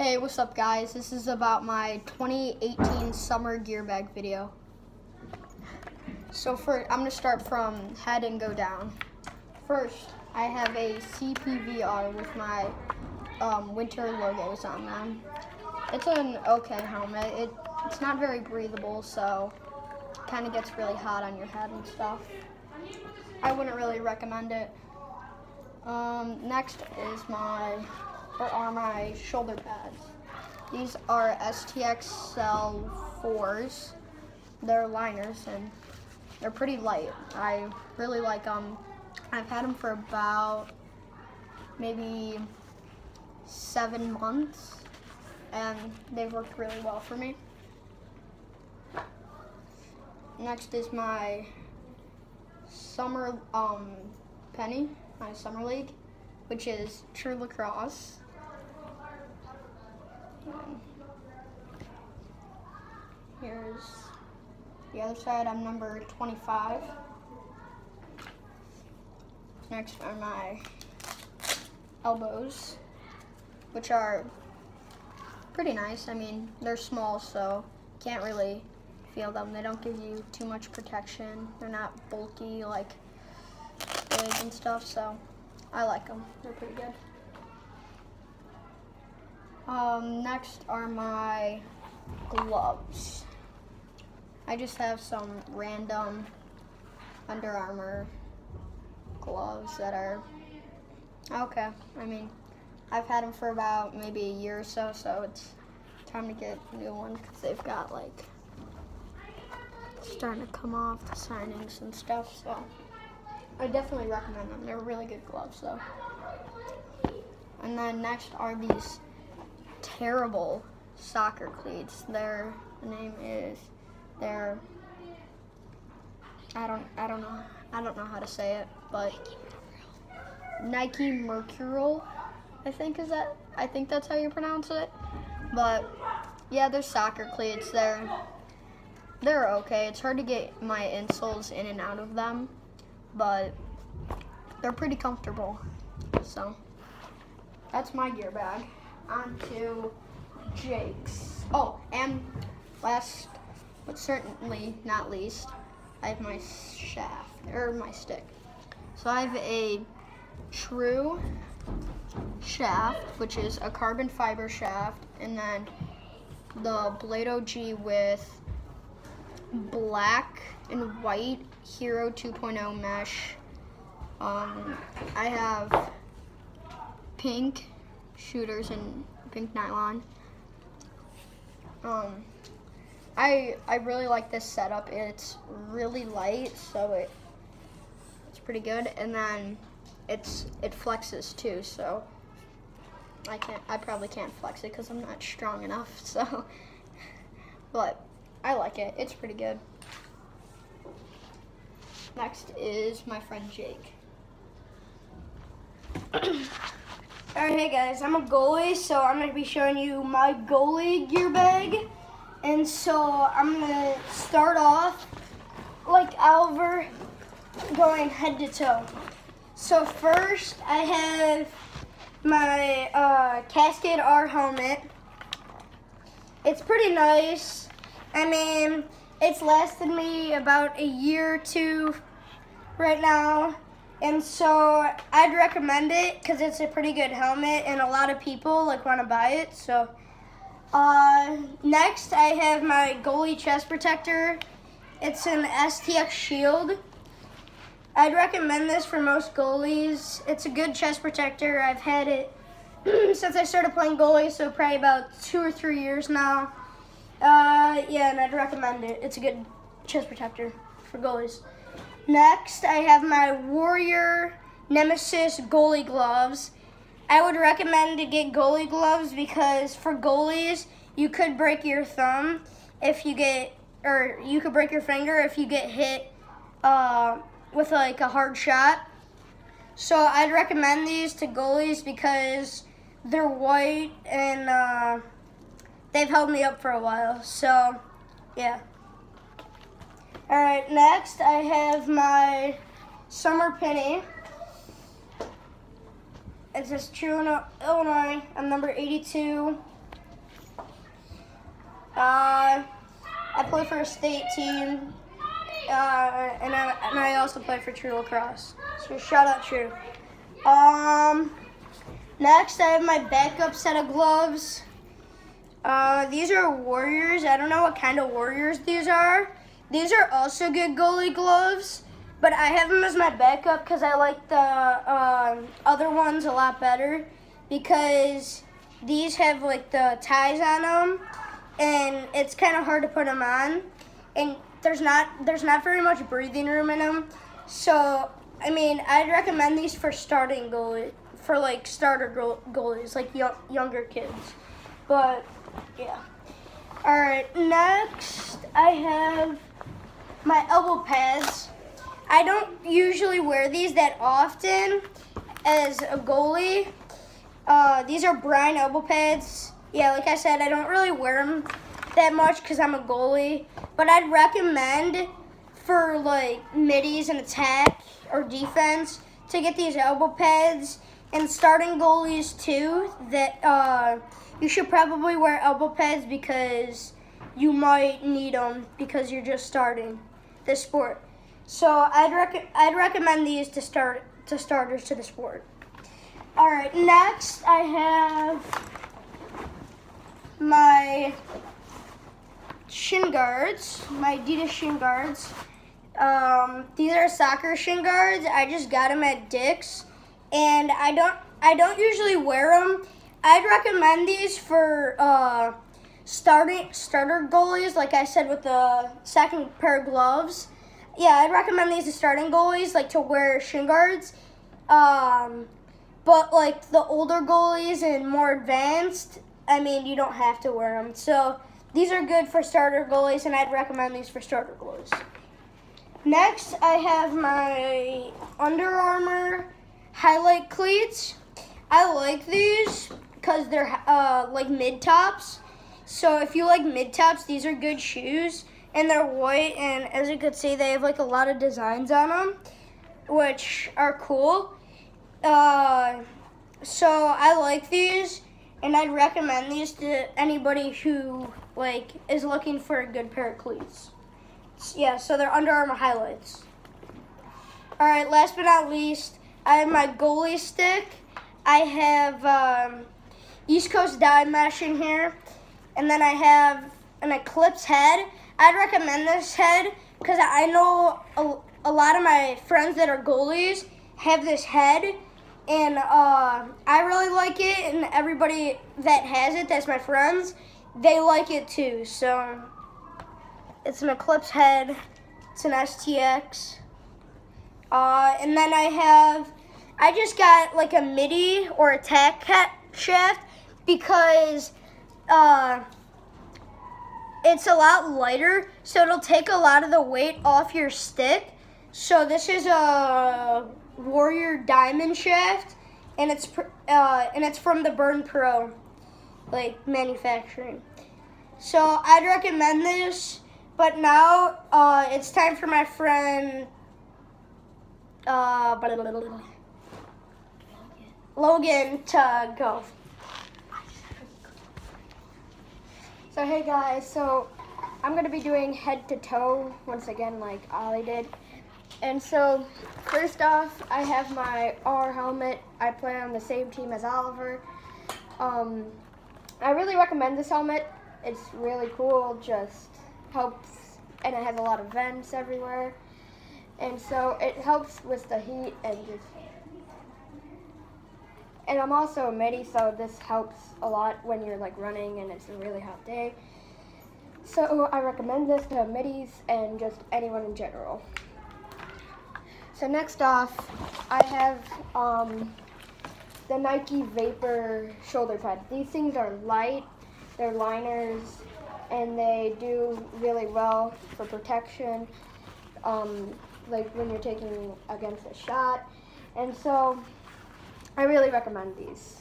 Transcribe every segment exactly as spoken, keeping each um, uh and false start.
Hey, what's up guys? This is about my twenty eighteen summer gear bag video. So for, I'm gonna start from head and go down. First, I have a C P V R with my um, winter logos on them. It's an okay helmet. It, it's not very breathable, so it kind of gets really hot on your head and stuff. I wouldn't really recommend it. Um, next is my, or are my shoulder pads. These are S T X L fours. They're liners and they're pretty light. I really like them. I've had them for about maybe seven months and they've worked really well for me. Next is my summer um, penny, my summer league, which is True Lacrosse. And here's the other side. I'm number twenty-five. Next are my elbows, which are pretty nice. I mean, they're small, so can't really feel them. They don't give you too much protection. They're not bulky like big and stuff, so I like them. They're pretty good. Um, next are my gloves. I just have some random Under Armour gloves that are okay. I mean, I've had them for about maybe a year or so, so it's time to get a new one because they've got like starting to come off the signings and stuff, so I definitely recommend them. They're really good gloves though. And then next are these terrible soccer cleats. Their the name is they're I don't I don't know I don't know how to say it, but Nike Mercurial, I think is that I think that's how you pronounce it. But yeah, they're soccer cleats. They're they're okay. It's hard to get my insoles in and out of them, but they're pretty comfortable. So that's my gear bag. On to Jake's. Oh, and last but certainly not least, I have my shaft, or my stick. So I have a True shaft, which is a carbon fiber shaft, and then the Blade O G with black and white Hero two point oh mesh. Um, I have pink shooters and pink nylon. Um, I I really like this setup. It's really light, so it it's pretty good. And then it's it flexes too, so I can't I probably can't flex it because I'm not strong enough. So, but I like it. It's pretty good. Next is my friend Jake. Alright, hey guys, I'm a goalie, so I'm going to be showing you my goalie gear bag. And so I'm going to start off like Oliver, going head to toe. So first I have my uh, Cascade R helmet. It's pretty nice. I mean, it's lasted me about a year or two right now. And so I'd recommend it because it's a pretty good helmet and a lot of people like want to buy it. So uh, next I have my goalie chest protector. It's an S T X Shield. I'd recommend this for most goalies. It's a good chest protector. I've had it since I started playing goalie, so probably about two or three years now. Uh, yeah, and I'd recommend it. It's a good chest protector for goalies. Next, I have my Warrior Nemesis goalie gloves. I would recommend to get goalie gloves because for goalies, you could break your thumb if you get, or you could break your finger if you get hit uh, with like a hard shot. So I'd recommend these to goalies because they're white and uh, they've held me up for a while. So, yeah. All right, next I have my summer penny. It says True Illinois. I'm number eighty-two. Uh, I play for a state team, uh, and, I, and I also play for True Lacrosse. So shout out True. Um, next, I have my backup set of gloves. Uh, these are Warriors. I don't know what kind of Warriors these are. These are also good goalie gloves, but I have them as my backup because I like the uh, other ones a lot better because these have like the ties on them, and it's kind of hard to put them on, and there's not there's not very much breathing room in them. So I mean, I'd recommend these for starting goalie for like starter goal, goalies, like young, younger kids. But yeah. All right. Next, I have my elbow pads. I don't usually wear these that often as a goalie. Uh, these are Brian elbow pads. Yeah, like I said, I don't really wear them that much because I'm a goalie. But I'd recommend for like middies and attack or defense to get these elbow pads, and starting goalies too. That uh, you should probably wear elbow pads because you might need them because you're just starting this sport. So I'd rec- I'd recommend these to start to starters to the sport. All right, next I have my shin guards, my Adidas shin guards. Um, these are soccer shin guards. I just got them at Dick's, and I don't I don't usually wear them. I'd recommend these for uh, starting starter goalies, like I said with the second pair of gloves. Yeah, I'd recommend these to starting goalies, like to wear shin guards. Um, but like the older goalies and more advanced, I mean, you don't have to wear them. So these are good for starter goalies, and I'd recommend these for starter goalies. Next, I have my Under Armour highlight cleats. I like these because they're uh, like mid-tops. So if you like mid-tops, these are good shoes. And they're white, and as you can see, they have like a lot of designs on them, which are cool. Uh, so I like these, and I'd recommend these to anybody who like is looking for a good pair of cleats. Yeah, so they're Under Armour highlights. All right, last but not least, I have my goalie stick. I have um, East Coast dye mesh in here, and then I have an Eclipse head. I'd recommend this head because I know a, a lot of my friends that are goalies have this head, and uh, I really like it, and everybody that has it, that's my friends, they like it too. So it's an Eclipse head, it's an S T X, uh, and then I have, I just got like a midi or attack shaft because uh, it's a lot lighter, so it'll take a lot of the weight off your stick. So this is a Warrior Diamond shaft, and it's uh, and it's from the Burn Pro, like manufacturing. So I'd recommend this. But now uh, it's time for my friend uh, Logan to go. So hey guys, so I'm gonna be doing head to toe once again like Ollie did. And so first off, I have my R helmet. I play on the same team as Oliver. Um, I really recommend this helmet. It's really cool, just helps, and it has a lot of vents everywhere. And so it helps with the heat and just, and I'm also a midi, so this helps a lot when you're like running and it's a really hot day. So I recommend this to middies and just anyone in general. So next off, I have um, the Nike Vapor shoulder pads. These things are light, they're liners, and they do really well for protection, um, like when you're taking against a shot. And so I really recommend these.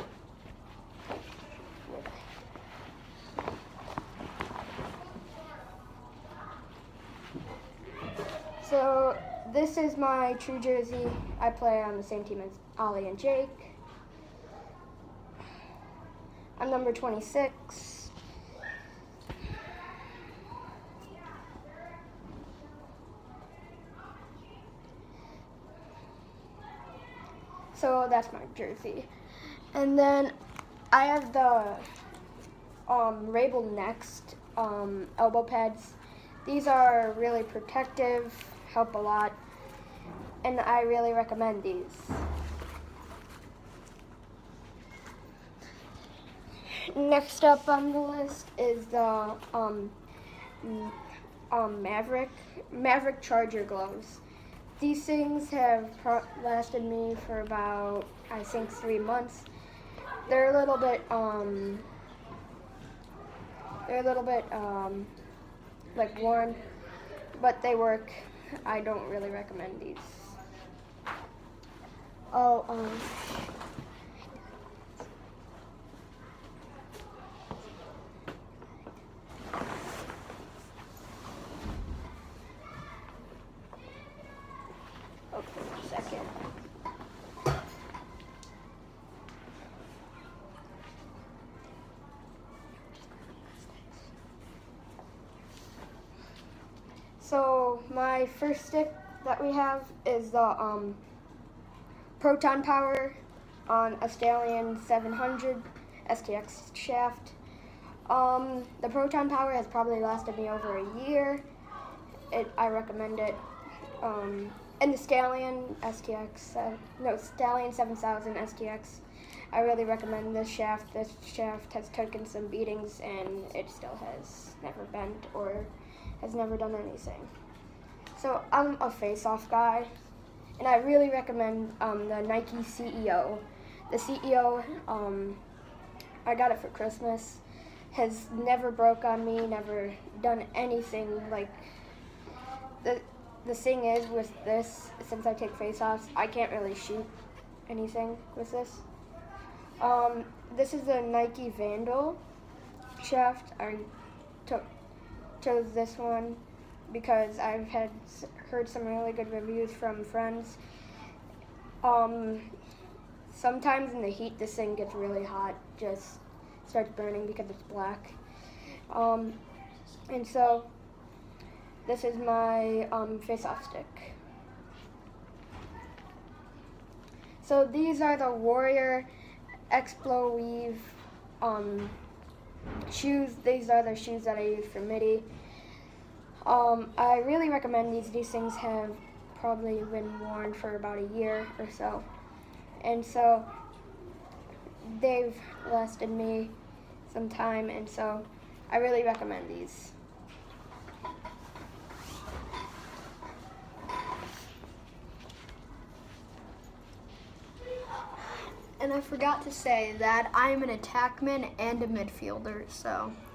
So this is my True jersey. I play on the same team as Ollie and Jake. I'm number twenty-six. So that's my jersey. And then I have the um, Rabel Next um, elbow pads. These are really protective, help a lot, and I really recommend these. Next up on the list is the um, um, Maverick Maverick Charger gloves. These things have pro lasted me for about, I think, three months. They're a little bit, um, they're a little bit, um, like worn, but they work. I don't really recommend these. Oh, um, okay, one second. So my first stick that we have is the um, Proton Power on a Stallion seven hundred S T X shaft. Um, the Proton Power has probably lasted me over a year. It, I recommend it. Um, and the Stallion S T X, uh, no, Stallion seven thousand S T X, I really recommend this shaft. This shaft has taken some beatings and it still has never bent or has never done anything. So I'm a face-off guy, and I really recommend um, the Nike C E O. The C E O, um, I got it for Christmas, has never broke on me, never done anything. Like, the, the thing is with this, since I take face-offs, I can't really shoot anything with this. Um, this is the Nike Vandal shaft. I took chose this one because I've had heard some really good reviews from friends. Um, sometimes in the heat, this thing gets really hot, just starts burning because it's black. Um, and so this is my um, face-off stick. So these are the Warrior Explo Weave um, shoes. These are the shoes that I use for midi. Um, I really recommend these. These things have probably been worn for about a year or so. And so they've lasted me some time, and so I really recommend these. And I forgot to say that I'm an attackman and a midfielder, so